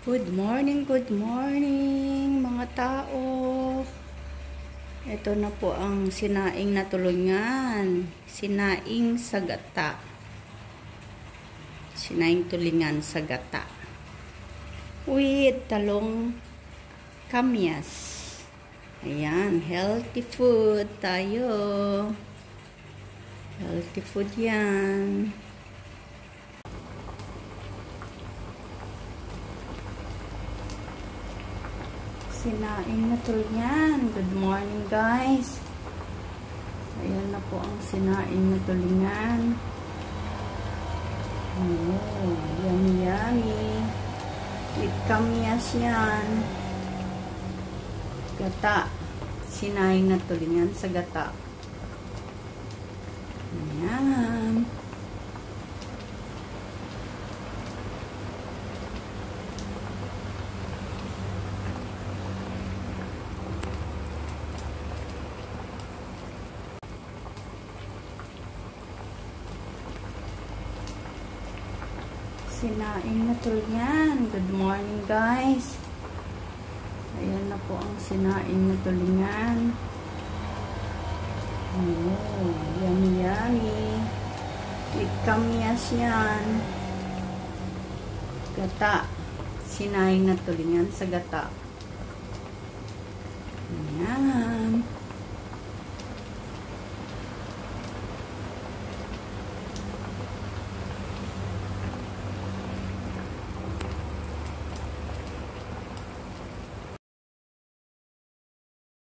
Good morning mga tao. Ito na po ang sinaing na tulingan. Sinaing sa gata. Sinaing tulingan sa gata. With talong kamyas. Ayan, healthy food tayo. Healthy food yan. Sinaing na tulingan. Good morning guys. Ayan na po ang sinaing na tulingan. Oh, yummy yummy. With kamyas yan. Gata. Sinaing na tulingan sa gata. Ayan. Sinaing na tulingan. Good morning guys. Ayan na po ang sinaing na tulingan. Oh, yummy yummy. With kamyas yan. Gata. Sinaing na tulingan sa gata. Ayan.